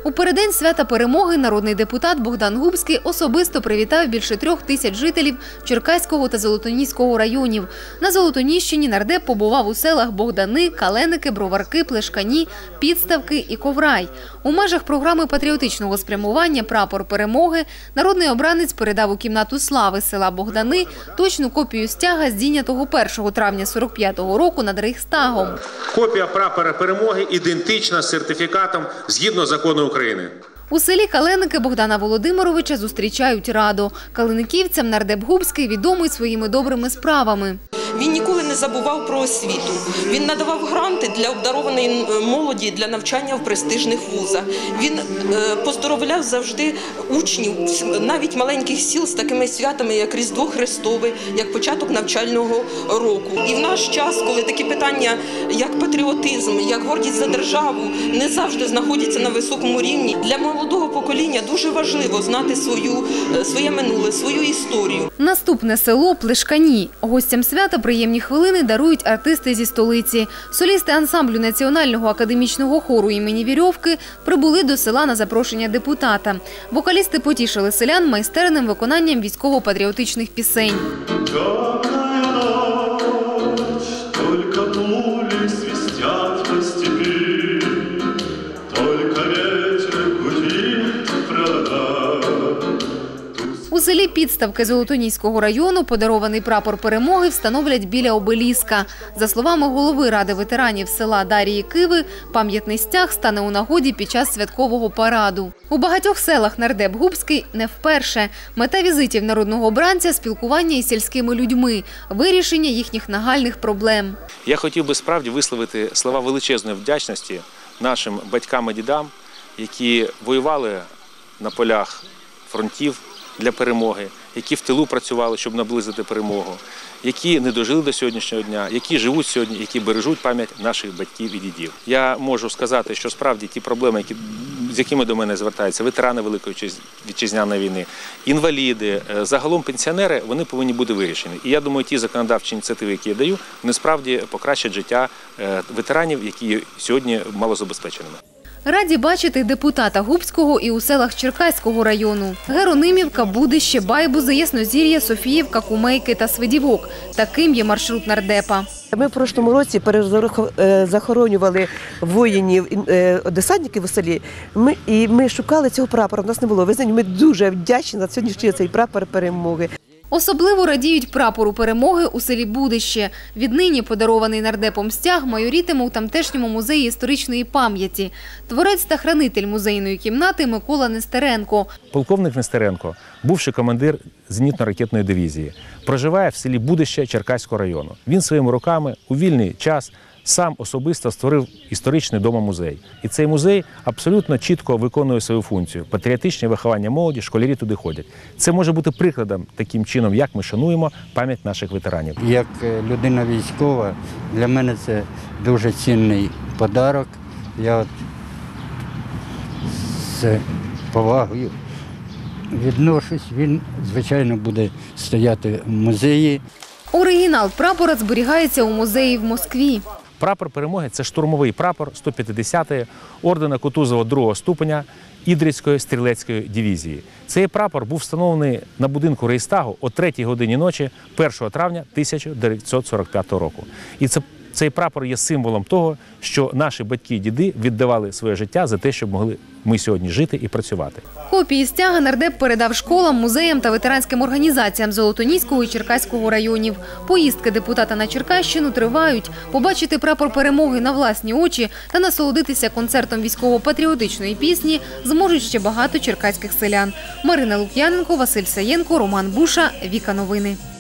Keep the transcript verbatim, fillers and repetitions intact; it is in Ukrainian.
У переддень свята перемоги народний депутат Богдан Губський особисто привітав більше трьох тисяч жителів Черкаського та Золотоніського районів. На Золотоніщині нардеп побував у селах Богдани, Каленики, Броварки, Плешкані, Підставки і Коврай. У межах програми патріотичного спрямування «Прапор перемоги» народний обранець передав у кімнату слави села Богдани точну копію стяга, здійнятого першого травня сорок п'ятого року над Рейхстагом. Копія прапора перемоги ідентична з сертифікатом згідно закону України. У селі Каленики Богдана Володимировича зустрічають радо. Калениківцям нардеп Губський відомий своїми добрими справами. Він ніколи не забував про освіту. Він надавав гранти для обдарованої молоді для навчання в престижних вузах. Він поздоровляв завжди учнів, навіть маленьких сіл, з такими святами, як Різдво Христове, як початок навчального року. І в наш час, коли такі питання, як патріотизм, як гордість за державу, не завжди знаходяться на високому рівні, для молодого покоління дуже важливо знати свою, своє минуле, свою історію. Наступне село – Плешкані. Гостям свята приємні хвилини дарують артисти зі столиці. Солісти ансамблю Національного академічного хору імені Вірьовки прибули до села на запрошення депутата. Вокалісти потішили селян майстерним виконанням військово-патріотичних пісень. У селі Підставки Золотоніського району подарований прапор перемоги встановлять біля обеліска. За словами голови Ради ветеранів села Дарії Киви, пам'ятний стяг стане у нагоді під час святкового параду. У багатьох селах нардеп Губський не вперше. Мета візитів народного обранця – спілкування із сільськими людьми, вирішення їхніх нагальних проблем. Я хотів би справді висловити слова величезної вдячності нашим батькам і дідам, які воювали на полях фронтів для перемоги, які в тилу працювали, щоб наблизити перемогу, які не дожили до сьогоднішнього дня, які живуть сьогодні, які бережуть пам'ять наших батьків і дідів. Я можу сказати, що справді ті проблеми, які, з якими до мене звертаються ветерани Великої Вітчизняної війни, інваліди, загалом пенсіонери, вони повинні бути вирішені. І я думаю, ті законодавчі ініціативи, які я даю, вони справді покращать життя ветеранів, які сьогодні малозабезпеченими. Раді бачити депутата Губського і у селах Черкаського району. Геронимівка, Будище, Байбузи, Яснозір'я, Софіївка, Кумейки та Свидівок. Таким є маршрут нардепа. Ми в прошлому році перезахоронювали воїнів, десантників у селі, ми, і ми шукали цього прапора, у нас не було. Ви знаєте, ми дуже вдячні за сьогоднішній цей прапор перемоги. Особливо радіють прапору перемоги у селі Будище. Віднині подарований нардепом стяг майорітиме у тамтешньому музеї історичної пам'яті. Творець та хранитель музейної кімнати Микола Нестеренко. Полковник Нестеренко, бувший командир зенітно-ракетної дивізії, проживає в селі Будище Черкаського району. Він своїми руками у вільний час сам особисто створив історичний дома-музей. І цей музей абсолютно чітко виконує свою функцію. Патріотичне виховання молоді, школярі туди ходять. Це може бути прикладом таким чином, як ми шануємо пам'ять наших ветеранів. Як людина військова, для мене це дуже цінний подарок. Я от з повагою відношусь. Він, звичайно, буде стояти в музеї. Оригінал прапора зберігається у музеї в Москві. Прапор перемоги – це штурмовий прапор сто п'ятдесятої ордена Кутузова другого ступеня Ідрицької стрілецької дивізії. Цей прапор був встановлений на будинку Рейхстагу о третій годині ночі першого травня тисяча дев'ятсот сорок п'ятого року. І це Цей прапор є символом того, що наші батьки і діди віддавали своє життя за те, щоб могли ми сьогодні жити і працювати. Копії стяга нардеп передав школам, музеям та ветеранським організаціям Золотоніського і Черкаського районів. Поїздки депутата на Черкащину тривають. Побачити прапор перемоги на власні очі та насолодитися концертом військово-патріотичної пісні зможуть ще багато черкаських селян. Марина Лук'яненко, Василь Саєнко, Роман Буша, Віка Новини.